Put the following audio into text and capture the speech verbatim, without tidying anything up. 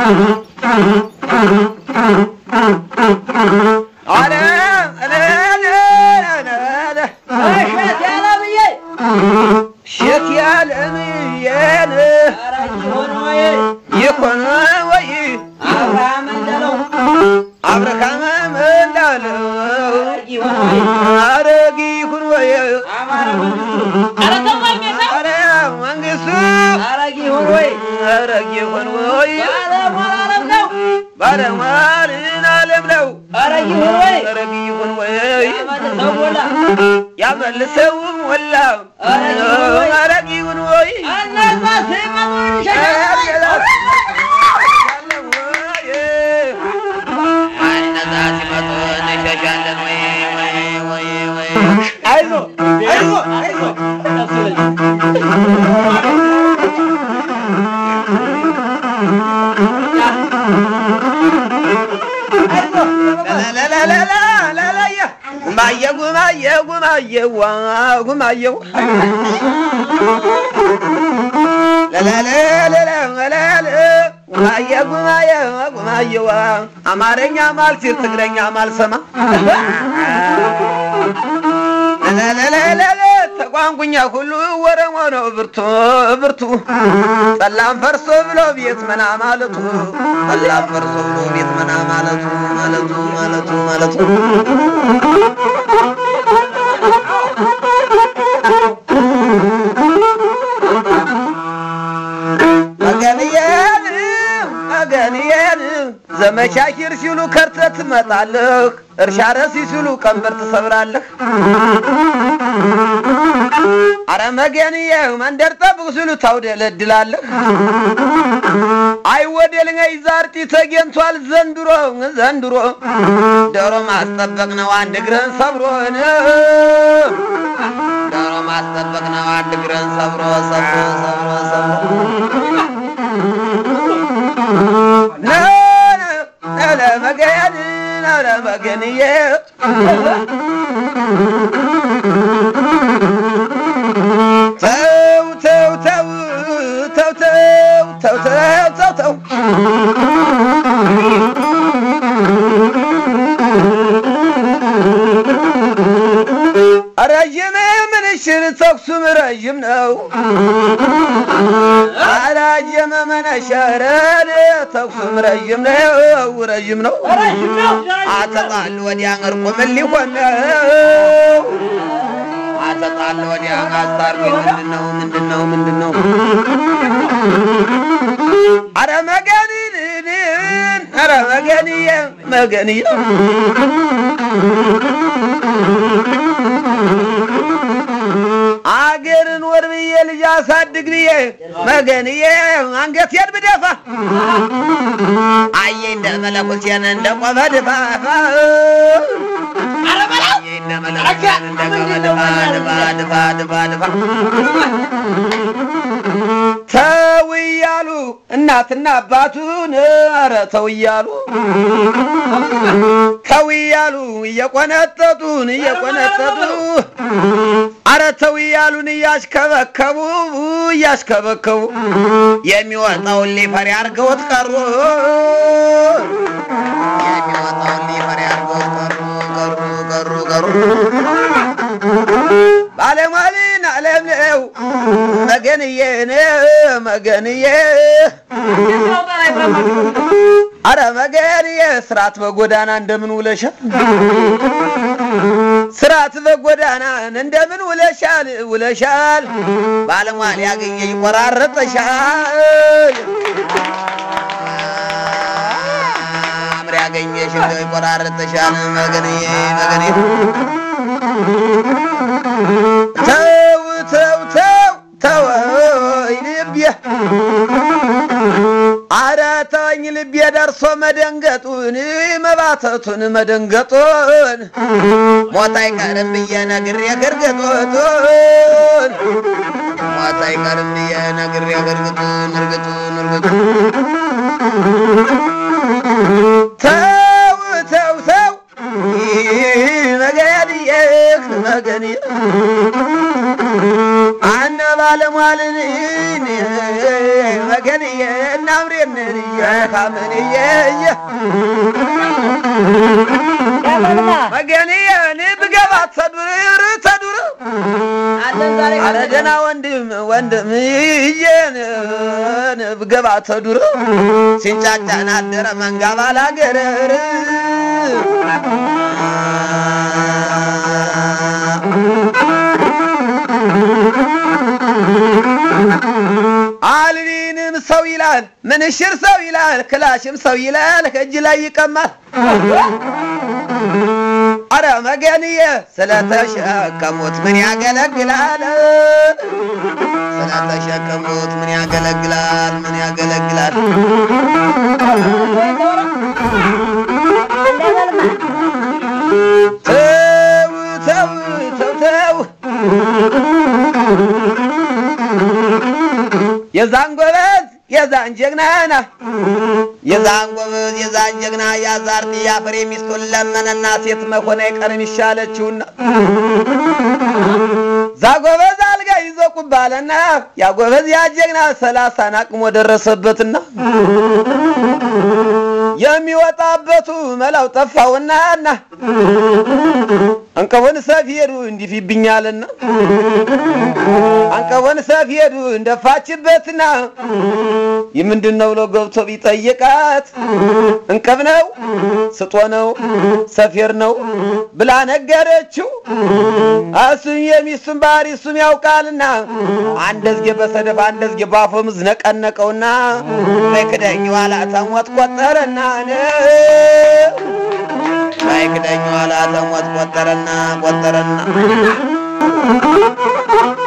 አለ አለ አለ አለ እሸት ያለምዬ እሸት ያለምዬ ይሆን ወይ ይሆን ወይ አብርሃም እንዳለው አብርሃም እንዳለው ይሆን ወይ አረግ ይሁን ወይ አማራ መንግስቱ ኧረ ተው ማይመጣ አረ መንግስቱ አረግ ይሆን ወይ አረግ ይሁን ወይ ባለሟል ዓለም ነው ባለሟል ዓለም ነው አረግ ይሆን ወይ አረግ ይሁን ወይ ያመልሰው ወላ ያመልሰው ወላ አረግ ይሁን ወይ አናዛ ሲመጡን ይሸሻል አይዞ አይዞ አይዞ لا لا لا لا لا لا يا ጉማዬ ጉማዬ ጉማዬ ዋ ጉማዬ ላ ላ ላ ላ ላ ጉማዬ ጉማዬ ጉማዬ ዋ አማርኛ ማልሲል ትግረኛ ማልሰማ ላ ላ ላ ላ ተቋንቁኛ ሁሉ ወረሞ ነው ብርቱ ብርቱ ሰላም ፈርሶ ብሎ ቤት መና ማለቱ ሰላም ፈርሶ ብሎ ቤት መና ማለቱ ማለቱ ማለቱ ማለቱ መገንየን መገንየን ዘመቻኪር ሲሉ ከርተት ትመጣለህ እርሻ ረሲ ሲሉ ቀንበር ትሰብራለህ አረ መገንየ መንደር ጠብቅ ሲሉ ታውደለድላለህ አይወደልኝ ዛርጢ ተገንቷል ዘንድሮ ዘንድሮ ዶሮ ማስጠበቅ ነው አንድ እግረን ሰብሮ ዶሮ ማስጠበቅ ነው አንድ እግረን ሰብሮ ሰብሮ ሰብሮ ሰብሮ لا مجان لا مجانية تو تو تو تو تو تو تو تو رجم من الشر تقسم رجم نو رجم من الشر تقسم رجم نو رجم نو عتقال ودي انرقم اللي كنا عتقال ودي انصار منو منو منو ارى مجانين ارى مجانيه مجانيه አገርን ወርብዬ ልጅ አሳድግ ብዬ መገንዬ አንገት የድ ብደፋ አየ እንደ መለኮት የነ እንደ ቆመ ድፋ አረ በላ እንደ መለኮት እንደ ቆመ ድፋ ድፋ ድፋ ድፋ ድፋ ተው እያሉ እናትና አባቱን ኧረ ተው እያሉ ተው እያሉ እየቆነጠጡን እየቆነጠጡ ኧረ ተው እያሉን እያሽከበከቡ እያሽከበከቡ የሚወጣውን ሊፈሪ አድርገውት ቀሩ የሚወጣውን ሊፈሪ አድርገውት ቀሩ ቀሩ ቀሩ ባለሟልን ዓለም ነው መገንዬ መገንዬ አረ መገንዬ ስራት በጎዳና እንደምን ውለሻል ስራት በጎዳና እንደምን ውለሻል ውለሻል ባለሟል ያገኘ ይቆራረጠሻል አምር ያገኘሽ እንደው ይቆራረጠሻል መገንዬ መገንዬ ተው ተው ተው ተው ልቤ ኧረ ተወኝ ልቤ ደርሶ መደንገጡን መባተቱን መደንገጡን ሞት አይቀርም ብዬ ነግሬ ግርግጡን ሞት አይቀርም ብዬ ነግሬ ግርግጡን እርግጡን እርግጡን ተው ተው ተው መገንዬ መገንዬ አነ ባለሟልን መገንዬ እናምሬን ካምንዬ መገንዬን ብገባ ተዱር ተዱር አረ ደህና ወንድም ወንድም ይየን ብገባ ተዱር ሲንጫጫን አደረ መንጋ ባላገረር አልቢንም ሰው ይላል ምንሽር ሰው ይላል ክላሽም ሰው ይላል ከእጅ ላይ ይቀማል አረ መገንዬ ስለተሸከሙት ምን ያገለግላል ስለተሸከሙት ምን ያገለግላል ምን ያገለግላል ተው ተው ተው የዛን ጎበዝ የዛን ጀግናና የዛን ጎበዝ የዛን ጀግና ያዛርት ያፈሬ ሚስቱን ለመነና ሴት መሆነ ይቀርም ይሻለችውና ዛጎበዝ አልጋ ይዞ ቁባለና ያጎበዝ ያጀግና ሰላሳ አቅሞ ደረሰበትና የሚወጣበቱ መላው ጠፋውናና አንቀወን ሰፊየዱ እንዲፊብኛልና አንቀወን ሰፊየዱ እንደፋችበትና ይምንድነው ለገብቶ ቢጠይቃት እንቀብ ነው ስጦ ነው ሰፊር ነው ብላ ነገረችው አሱም የሚስቱን ባህሪ እሱም ያውቃልና አንደዝጌ በሰደፍ አንደዝጌ ባፈምዝ ነቀነቀውና ለክደኝ ዋላ ተሞት ቆጠረና ለክደኝ ዋላ ተሞት ቆጠረና ቆጠረና